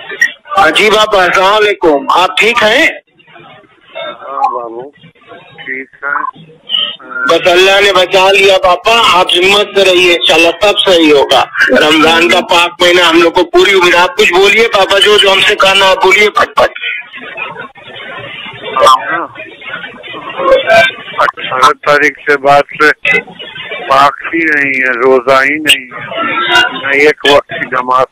जी बाबा, अस्सलाम वालेकुम। आप ठीक हैं? हाँ बाबू ठीक है। बस अल्लाह ने बचा लिया पापा, आप हिम्मत से रहिए, इंशाल्लाह सब सही होगा। रमजान का पाक महीना हम लोग को पूरी उम्मीद। आप कुछ बोलिए पापा, जो हमसे कहना है बोलिए फटफट। 18 तारीख से बाद से पाक ही नहीं है, रोजा ही नहीं है, न एक वक्त की नमाज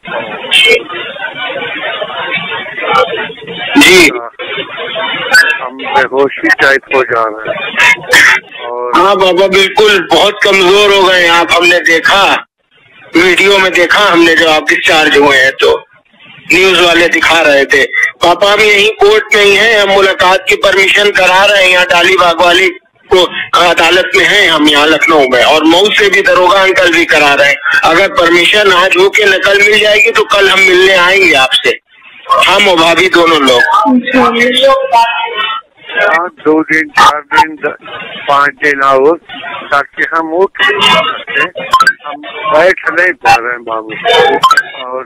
जी। हम बेहोशी टाइप हो जा रहे हैं। और हाँ बाबा बिल्कुल, बहुत कमजोर हो गए आप। हमने देखा, वीडियो में देखा हमने, जब आप डिस्चार्ज हुए हैं तो न्यूज वाले दिखा रहे थे। पापा हम यही कोर्ट में ही हैं, हम मुलाकात की परमिशन करा रहे हैं यहाँ डालीबाग वाली को अदालत में हैं हम यहाँ लखनऊ में, और मऊ से भी दरोगा अंकल भी करा रहे हैं। अगर परमिशन आज हो के नकल मिल जाएगी तो कल हम मिलने आएंगे आपसे, हम और भाभी दोनों लोग। 2 दिन 4 दिन 5 दिन और, ताकि हम उठ सकते, हम बैठ नहीं पा रहे हैं बाबू, और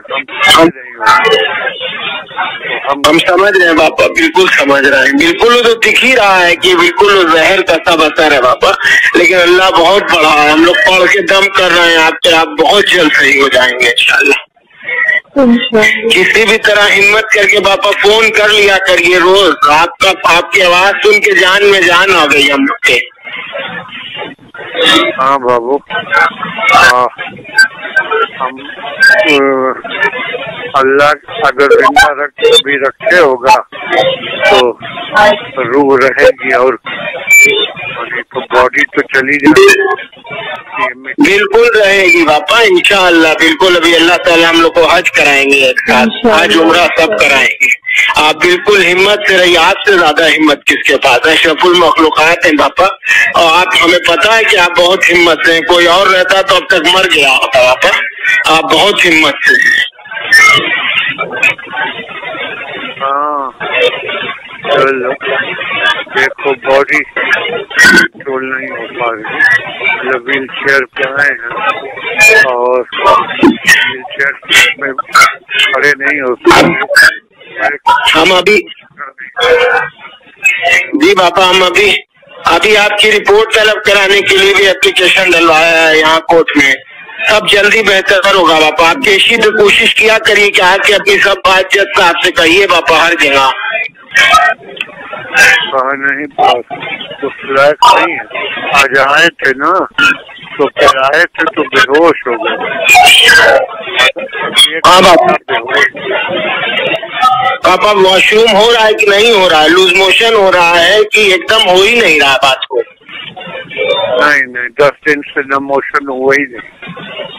हम समझ रहे हैं पापा, बिल्कुल समझ रहे हैं, बिल्कुल तो दिख ही रहा है कि बिल्कुल जहर का सब असर है पापा। लेकिन अल्लाह बहुत बड़ा है, हम लोग पढ़ के दम कर रहे हैं आप बहुत जल्द सही हो जाएंगे इंशाल्लाह। किसी भी तरह हिम्मत करके पापा फोन कर लिया करिए रोज। आपकी आवाज सुन के जान में जान आ गई हम लोग के। हाँ बाबू, हम अल्लाह अगर जिंदा कभी रखे होगा तो रूह रहेगी, और तो बॉडी तो चली जाएगी। बिल्कुल रहेगी पापा इंशाअल्लाह, बिल्कुल। अभी अल्लाह ताला हम लोग को हज कराएंगे एक साथ, हज उम्रा सब कराएंगे। आप बिल्कुल हिम्मत से रहिए, आपसे ज्यादा हिम्मत किसके पास है, अशरफुल मखलूकात हैं पापा। और आप, हमें पता है कि आप बहुत हिम्मत से हैं, कोई और रहता तो अब तक मर गया होता पापा, आप बहुत हिम्मत से हैं। हाँ चलो, देखो बॉडी कंट्रोल नहीं हो पा रही, मतलब व्हील चेयर पे आए हैं और व्हील चेयर में खड़े नहीं हो सकते हम अभी। जी पापा, हम अभी आपकी रिपोर्ट तलब कराने के लिए भी एप्लीकेशन डलवाया है यहाँ कोर्ट में। सब जल्दी बेहतर होगा पापा, आप इसी तो कोशिश किया करिए कि आके अपनी सब बात जज साहब से कहिए पापा हर जगह। कहा नहीं बात तो फ्लैट नहीं है, आज आए थे ना तो फिर आए थे तो बेहोश हो गए। हाँ पापा, वॉशरूम हो रहा है कि नहीं हो रहा है, लूज मोशन हो रहा है कि एकदम हो ही नहीं रहा बात को? नहीं 10 दिन से न मोशन हुआ ही नहीं,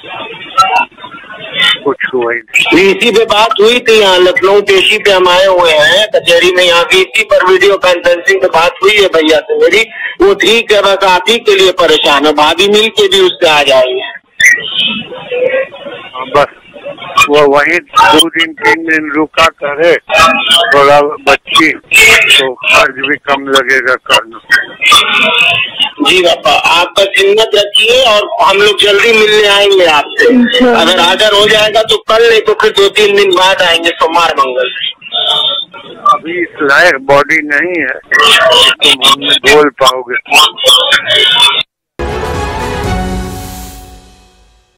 कुछ हुआ ही नहीं। वीसी पे बात हुई थी यहाँ लखनऊ पेशी पे, हम आए हुए हैं कचहरी में, यहाँ वीसी पर वीडियो कॉन्फ्रेंसिंग पे बात हुई है भैया से मेरी। वो ठीक है, बस आप ही के लिए परेशान है, भाभी मिल के भी उससे आ जाएंगे। बस वो वहीं 2 दिन 3 दिन रुका करे, थोड़ा बच्ची तो खर्च भी कम लगेगा करना। जी पापा, आप बस हिम्मत रखिए और हम लोग जल्दी मिलने आएंगे आपसे। अगर आर्डर हो जाएगा तो कल, नहीं तो फिर 2-3 दिन बाद आएंगे, सोमवार मंगल। अभी इस लायक बॉडी नहीं है तुम हमें बोल पाओगे।